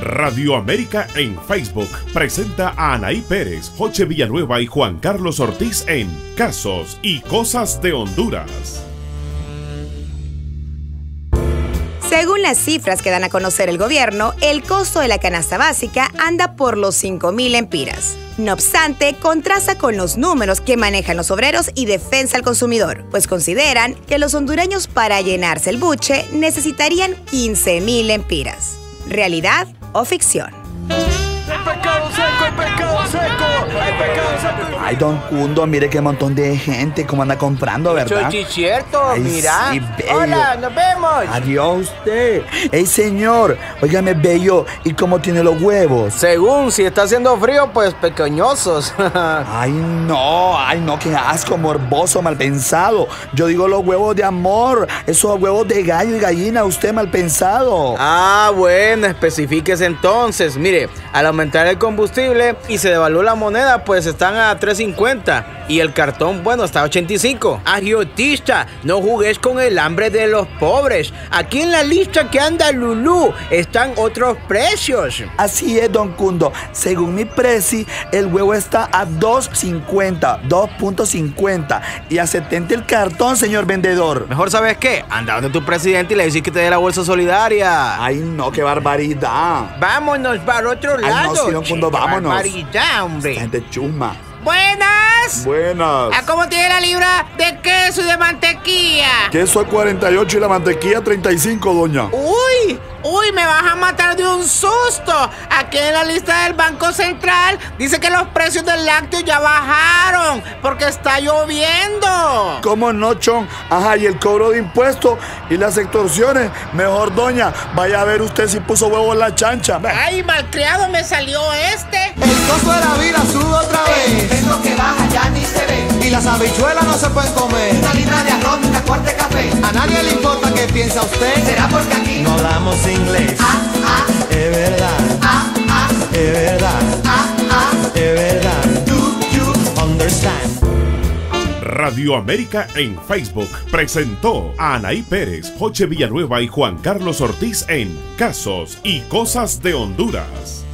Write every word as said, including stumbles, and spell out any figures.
Radio América en Facebook presenta a Anaí Pérez, Joche Villanueva y Juan Carlos Ortiz en Casos y Cosas de Honduras. Según las cifras que dan a conocer el gobierno, el costo de la canasta básica anda por los cinco mil empiras. No obstante, contrasta con los números que manejan los obreros y Defensa al Consumidor, pues consideran que los hondureños para llenarse el buche necesitarían quince mil empiras. ¿Realidad o ficción? ¡El pecado seco, el pecado seco, el pecado seco! Ay, don Cundo, mire qué montón de gente como anda comprando, ¿verdad? Eso es cierto, Ay, mira. sí, bello. Hola, nos vemos. Adiós usted. Ey, señor, óigame, bello, ¿y cómo tiene los huevos? Según, si está haciendo frío, pues pequeñosos. Ay, no, ay, no, qué asco, morboso, mal pensado. Yo digo los huevos de amor, esos huevos de gallo y gallina, usted mal pensado. Ah, bueno, especifíquese entonces. Mire, al aumentar el combustible y se devaluó la moneda, pues están a tres cincuenta. Y el cartón, bueno, está a ochenta y cinco. Agiotista, no jugues con el hambre de los pobres. Aquí en la lista que anda Lulú están otros precios. Así es, don Cundo. Según mi preci, el huevo está a dos cincuenta, dos punto cincuenta. Y a setenta el cartón, señor vendedor. Mejor, ¿sabes qué? Anda donde tu presidente y le decís que te dé la bolsa solidaria. Ay, no, qué barbaridad. Vámonos para otro lado. Ay, no, sí, don Cundo, vámonos. Barbaridad, hombre. Esta gente chusma. Buenas. Buenas. ¿A cómo tiene la libra de queso y de mantequilla? Queso a cuarenta y ocho y la mantequilla treinta y cinco, doña. Uy, uy, me vas a matar de un susto. Aquí en la lista del Banco Central dice que los precios del lácteo ya bajaron porque está lloviendo. ¿Cómo no, chon? Ajá, y el cobro de impuestos y las extorsiones. Mejor, doña, vaya a ver usted si puso huevo en la chancha. Ay, malcriado me salió este. El costo de la vida sube otra vez. Es lo que baja, ya ni se ve. Y las habichuelas no se pueden comer. Una libra de arroz, una cuarta de café. A nadie le importa qué piensa usted. ¿Será porque aquí no hablamos inglés? Ah, ah, es verdad. ah, ah, Es verdad. ah, ah. Es verdad. Do you Understand. Radio América en Facebook presentó a Anaí Pérez, Joche Villanueva y Juan Carlos Ortiz en Casos y Cosas de Honduras.